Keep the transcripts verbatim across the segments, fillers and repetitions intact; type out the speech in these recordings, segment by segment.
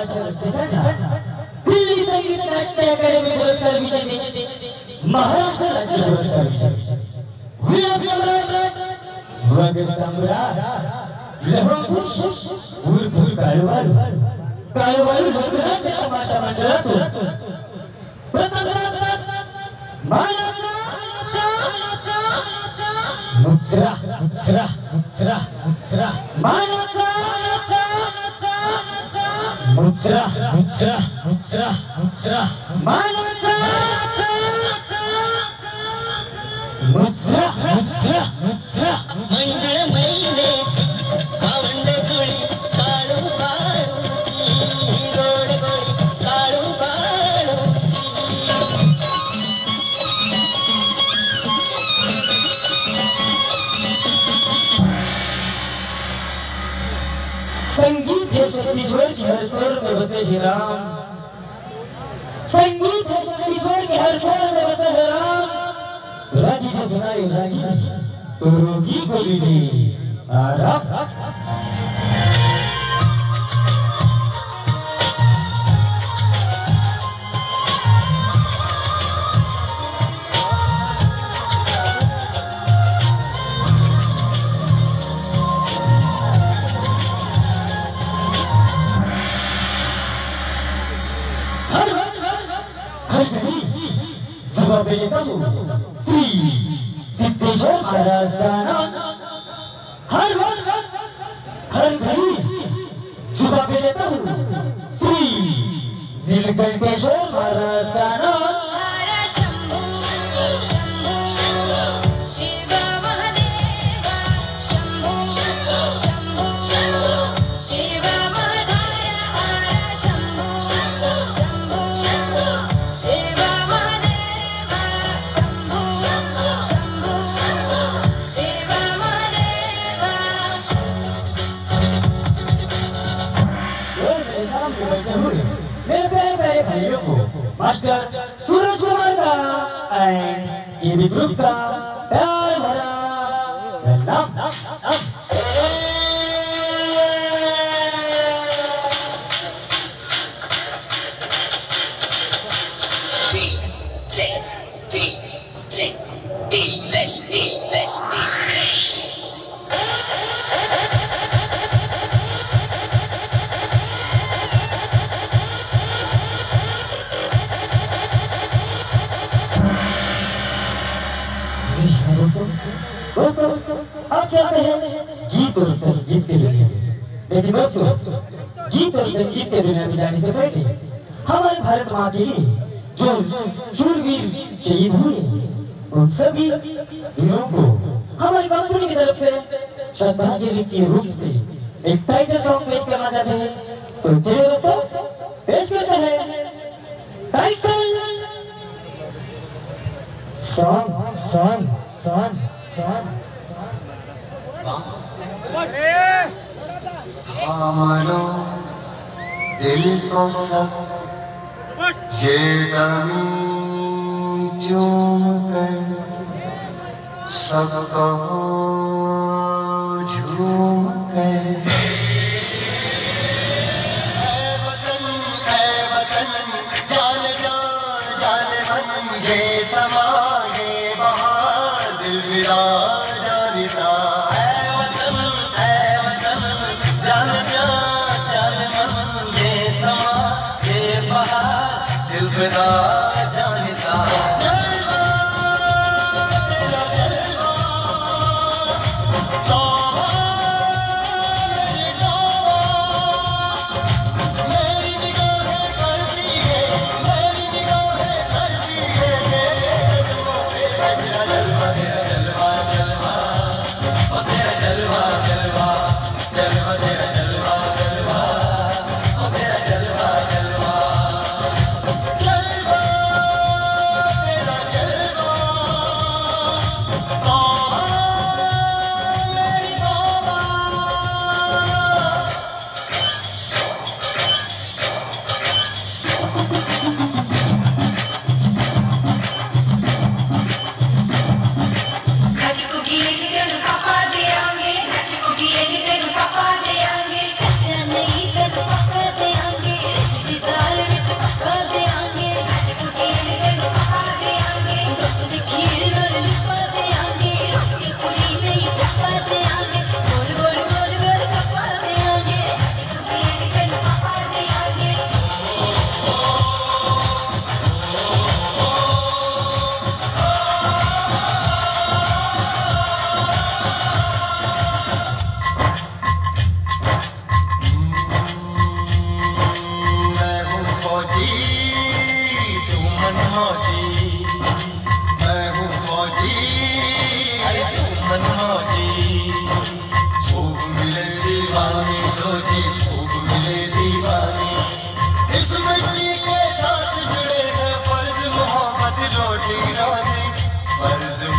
भाषण से दिल्ली संगीत नाट्य अकादमी पुरस्कार विजेते महाराष्ट्र राज्य पुरस्कार विजेते वीर सम्राट वगैर सम्राट लहरों भूर काळवाल काळवाल लोकनाट्य तमाशा मंडळातून मुद्रा मुद्रा मुद्रा मुद्रा मानसा मुद्रा मुद्रा मुद्रा मुद्रा मानसा मुद्रा मुद्रा मुद्रा मंगळ मैले आवंड गोळी काळू काळूची गोड गोळी काळू काळूची संगीत है शक्तिश्वर की हर स्वर में बसे है राम संगीत है शक्तिश्वर की हर स्वर में बसे है राम रागी से सुनाई रागी तो रोगी को मिले आराम श्री सिद्धेश्वर महाराज का नाम हर हर हर घड़ी सुबह पे लेता हूँ श्री नीलकंठेश्वर महाराज का नाम मास्टर सूरज कुमार का एंड केबी ग्रुप का प्यार भरा सलाम आप चाहते हैं गीत और संगीत के दुनिया में लेकिन दोस्तों गीत और संगीत के दुनिया में जाने से पहले हमारे भारत माँ के लिए जो शूरवीर शहीद हुए उन सभी वीरों को हमारी कंपनी की तरफ से श्रद्धांजलि के रूप से एक टाइटल सॉन्ग पेश करना चाहते हैं तो चलिए दोस्तों पेश करते हैं title song song song song थामलो दिल को सब ये ज़मीं चूम कर सबको झूम कर ऐ वतन ऐ वतन जान जान जान मन ये समा ये बहार दिल फिरा जानी सा दिल फिदा जानी सा जलवा तेरा जलवा तौबा मेरी तौबा मेरी निगाहें करती है मेरी निगाहें करती है तेरे कदमों पे सजना जलवा तेरा जलवा जलवा ओ तेरा जलवा जलवा जलवा तेरा जलवा जलवा ओ तेरा जलवा जलवा जलवा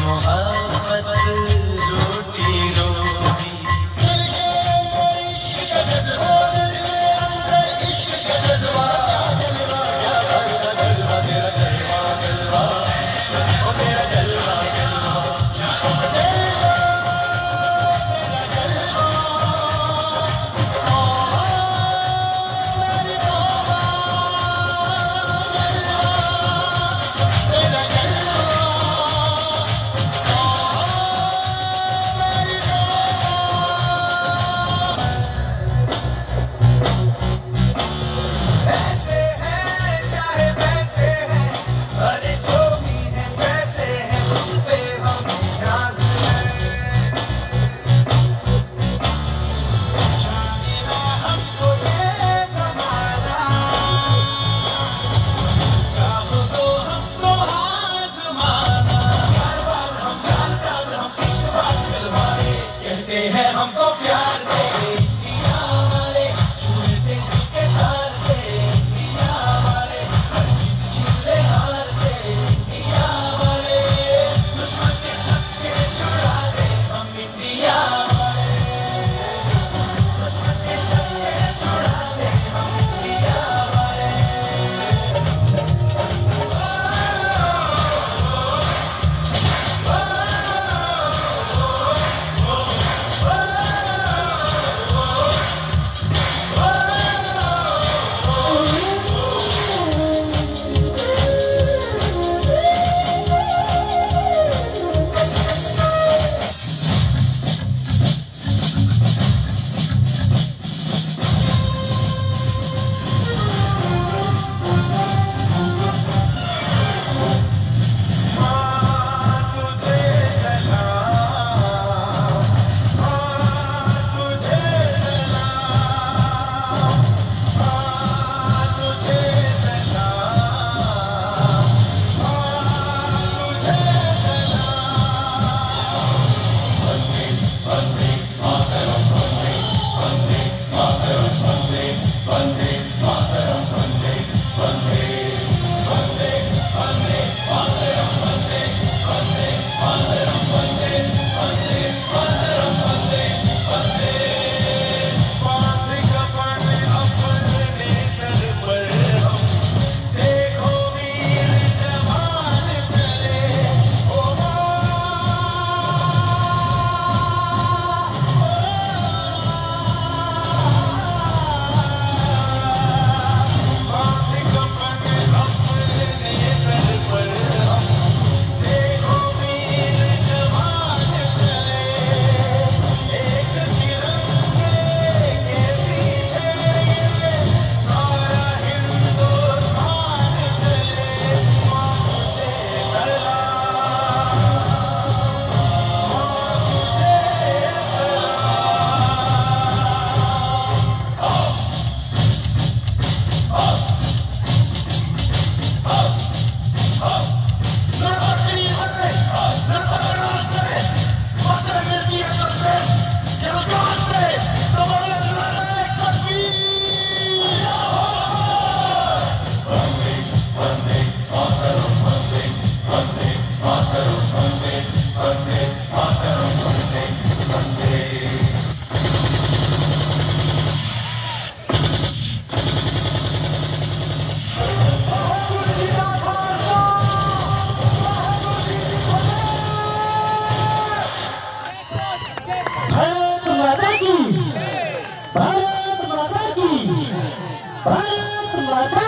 मोहब्बत रोटी रोजी दिल के अंदर इश्क का जज्बा दिल के अंदर इश्क का जज्बा जलवा जलवा जलवा तेरा जलवा जलवा ओ तेरा जलवा हमको प्यार से पिया वाले छूटे दिल के तार से पिया वाले हर चीज छीले हार से पिया वाले दुश्मन के छक्के छुड़ा दे हम इंडिया वाले दुश्मन के छक्के छुड़ा दे हम इंडिया वाले भारत माता की भारत माता की भारत माता